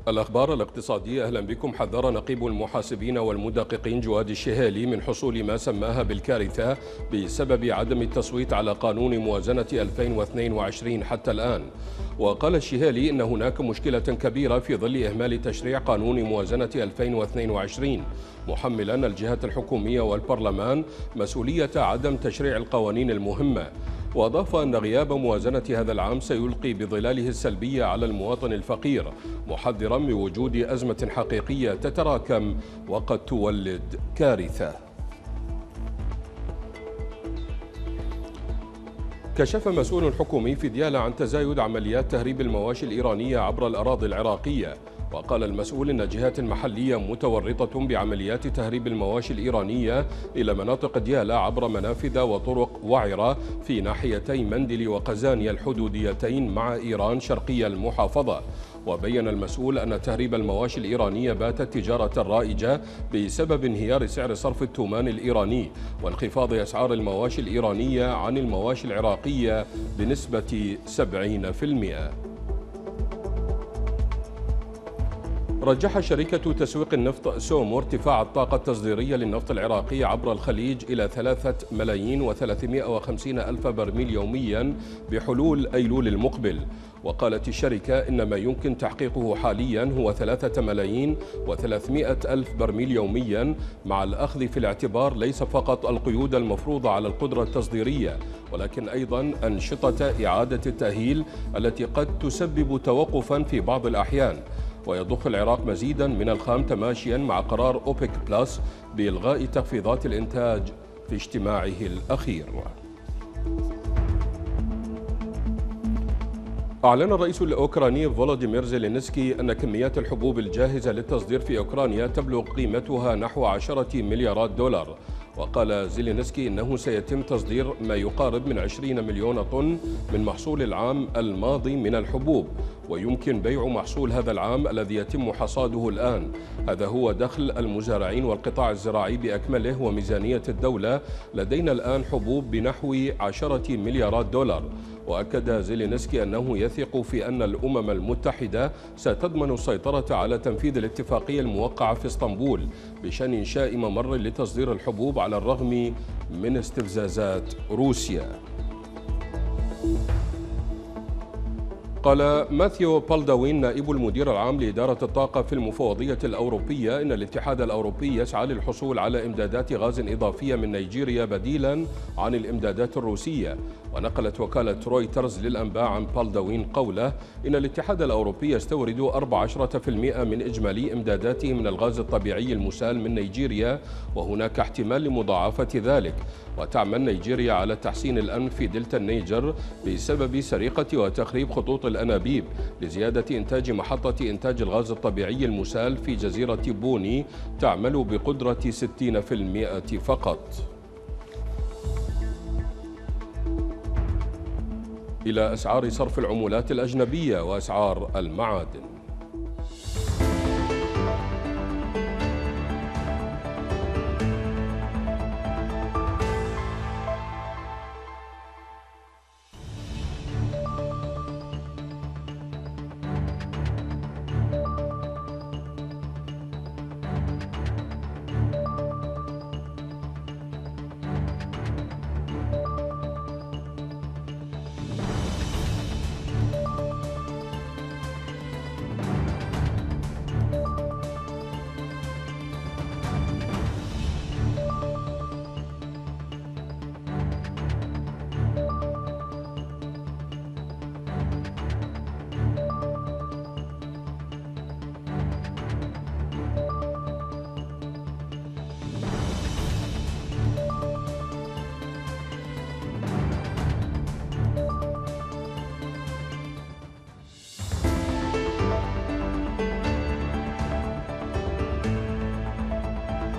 الأخبار الاقتصادية أهلا بكم. حذر نقيب المحاسبين والمدققين جواد الشهالي من حصول ما سماها بالكارثة بسبب عدم التصويت على قانون موازنة 2022 حتى الآن. وقال الشهالي إن هناك مشكلة كبيرة في ظل إهمال تشريع قانون موازنة 2022، محملا الجهات الحكومية والبرلمان مسؤولية عدم تشريع القوانين المهمة. وأضاف أن غياب موازنة هذا العام سيلقي بظلاله السلبية على المواطن الفقير، محذرا من وجود أزمة حقيقية تتراكم وقد تولد كارثة. كشف مسؤول حكومي في ديالى عن تزايد عمليات تهريب المواشي الإيرانية عبر الأراضي العراقية. وقال المسؤول إن الجهات المحلية متورطة بعمليات تهريب المواشي الإيرانية إلى مناطق ديالى عبر منافذ وطرق وعرة في ناحيتي مندل وقزانيا الحدوديتين مع إيران شرقي المحافظة. وبين المسؤول أن تهريب المواشي الإيرانية باتت تجارة رائجة بسبب انهيار سعر صرف التومان الإيراني وانخفاض أسعار المواشي الإيرانية عن المواشي العراقية بنسبة 70%. رجح شركة تسويق النفط سومو ارتفاع الطاقة التصديرية للنفط العراقي عبر الخليج إلى 3,350,000 برميل يوميا بحلول أيلول المقبل. وقالت الشركة إن ما يمكن تحقيقه حاليا هو 3,300,000 برميل يوميا، مع الأخذ في الاعتبار ليس فقط القيود المفروضة على القدرة التصديرية ولكن أيضا أنشطة إعادة التأهيل التي قد تسبب توقفا في بعض الأحيان. ويضخ العراق مزيدا من الخام تماشيا مع قرار أوبك بلس بإلغاء تخفيضات الإنتاج في اجتماعه الأخير. أعلن الرئيس الأوكراني فولوديمير زيلينسكي أن كميات الحبوب الجاهزة للتصدير في أوكرانيا تبلغ قيمتها نحو 10 مليارات دولار. وقال زيلينسكي إنه سيتم تصدير ما يقارب من 20 مليون طن من محصول العام الماضي من الحبوب، ويمكن بيع محصول هذا العام الذي يتم حصاده الآن. هذا هو دخل المزارعين والقطاع الزراعي بأكمله وميزانية الدولة. لدينا الآن حبوب بنحو 10 مليارات دولار. وأكد زيلينسكي أنه يثق في أن الأمم المتحدة ستضمن السيطرة على تنفيذ الاتفاقية الموقعة في اسطنبول بشأن إنشاء ممر لتصدير الحبوب على الرغم من استفزازات روسيا. قال ماثيو بالدوين نائب المدير العام لإدارة الطاقة في المفوضية الأوروبية إن الاتحاد الأوروبي يسعى للحصول على إمدادات غاز إضافية من نيجيريا بديلا عن الإمدادات الروسية. ونقلت وكالة رويترز للأنباء عن بالدوين قوله إن الاتحاد الأوروبي يستورد 14% من إجمالي إمداداته من الغاز الطبيعي المسال من نيجيريا، وهناك احتمال لمضاعفة ذلك. وتعمل نيجيريا على تحسين الأمن في دلتا النيجر بسبب سرقة وتخريب خطوط الأنابيب لزيادة إنتاج محطة إنتاج الغاز الطبيعي المسال في جزيرة بوني تعمل بقدرة 60% فقط. إلى أسعار صرف العملات الأجنبية وأسعار المعادن.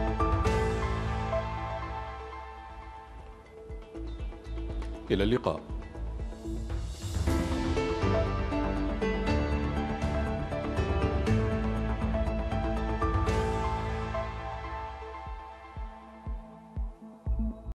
إلى اللقاء.